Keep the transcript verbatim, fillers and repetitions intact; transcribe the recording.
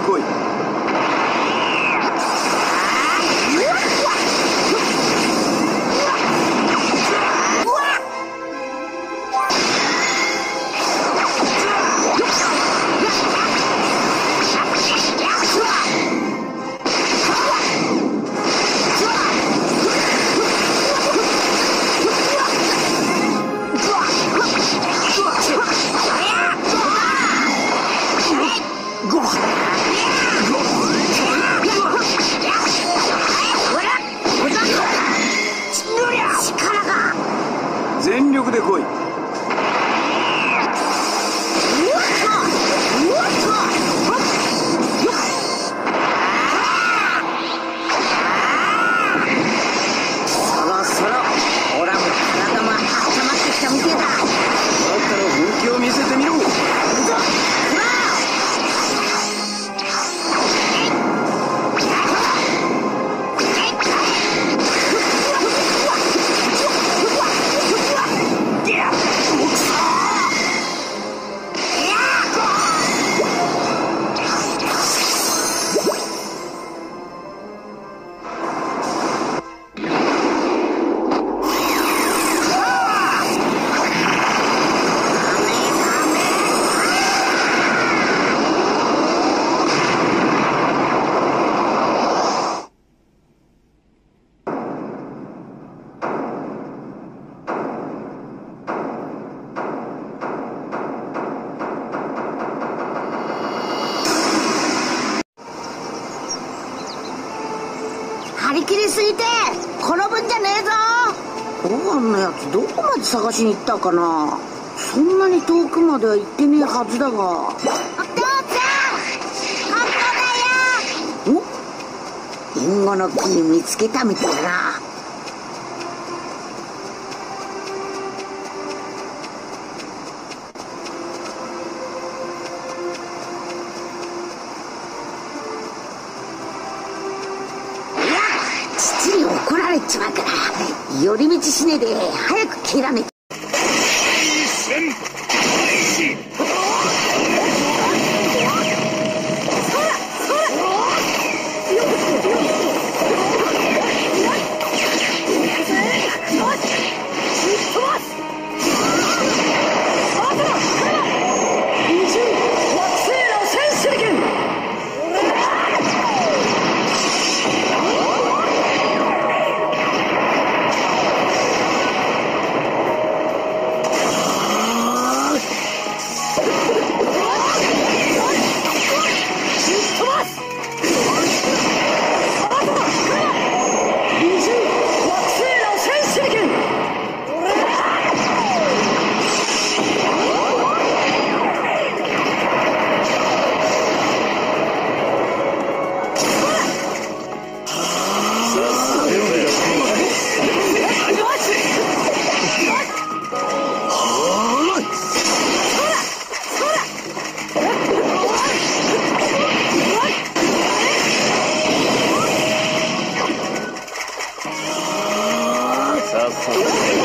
来い。全力で来い。 そろそろオラも体も温まってきたみてえだ。 だったら本気を見せてみろ。 張り切りすぎて転ぶんじゃねえぞ。ご飯のやつどこまで探しに行ったかな。そんなに遠くまでは行ってねえはずだが。お父さん、ここだよ。お、リンゴの木見つけたみたいだな。父に怒られちまうから寄り道しねえで早く切らねえ。 さあ